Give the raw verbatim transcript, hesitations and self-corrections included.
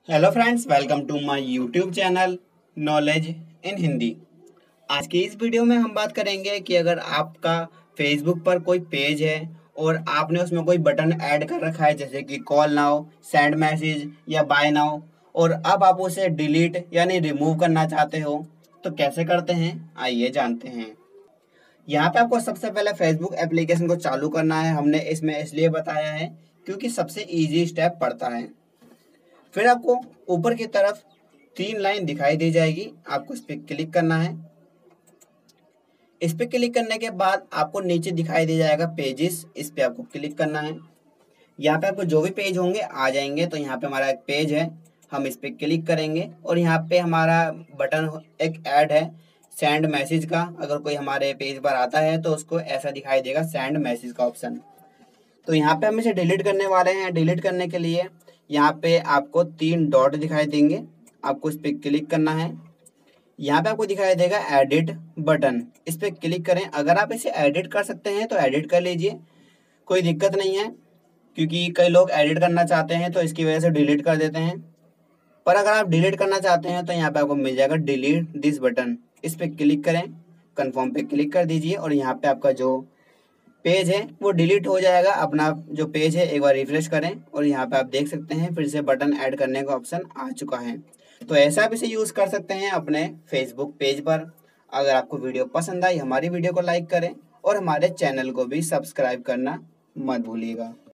Hello friends, welcome to my YouTube channel knowledge in Hindi. आज की इस वीडियो में हम बात करेंगे कि अगर आपका फेसबुक पर कोई पेज है और आपने उसमें कोई बटन ऐड कर रखा है, जैसे कि कॉल नाउ, सेंड मैसेज या बाय नाउ, और अब आप उसे डिलीट यानी रिमूव करना चाहते हो, तो कैसे करते हैं आइए जानते हैं। यहाँ पे आपको सबसे पहले फेसबुक एप्लीकेशन को चालू करना है। हमने इसमें इसलिए बताया है क्योंकि सबसे इजी स्टेप पड़ता है। फिर आपको ऊपर की तरफ तीन लाइन दिखाई दे जाएगी, आपको इस पर क्लिक करना है। इस पर क्लिक करने के बाद आपको नीचे दिखाई दे जाएगा पेजेस, इस पे आपको क्लिक करना है। यहाँ पे आपको जो भी पेज होंगे आ जाएंगे। तो यहाँ पे हमारा एक पेज है, हम इस पे क्लिक करेंगे और यहाँ पे हमारा बटन एक ऐड है सेंड मैसेज का। अगर कोई हमारे पेज पर आता है तो उसको ऐसा दिखाई देगा सेंड मैसेज का ऑप्शन। तो यहाँ पे हम इसे डिलीट करने वाले हैं। डिलीट करने के लिए यहाँ पे आपको तीन डॉट दिखाई देंगे, आपको इस पर क्लिक करना है। यहाँ पे आपको दिखाई देगा एडिट बटन, इस पर क्लिक करें। अगर आप इसे एडिट कर सकते हैं तो एडिट कर लीजिए, कोई दिक्कत नहीं है, क्योंकि कई लोग एडिट करना चाहते हैं तो इसकी वजह से डिलीट कर देते हैं। पर अगर आप डिलीट करना चाहते हैं तो यहाँ पे आपको मिल जाएगा डिलीट दिस बटन, इस पर क्लिक करें, कन्फर्म पे क्लिक कर दीजिए और यहाँ पे आपका जो पेज है वो डिलीट हो जाएगा। अपना जो पेज है एक बार रिफ्रेश करें और यहाँ पे आप देख सकते हैं फिर से बटन ऐड करने का ऑप्शन आ चुका है। तो ऐसा आप इसे यूज़ कर सकते हैं अपने फेसबुक पेज पर। अगर आपको वीडियो पसंद आई, हमारी वीडियो को लाइक करें और हमारे चैनल को भी सब्सक्राइब करना मत भूलिएगा।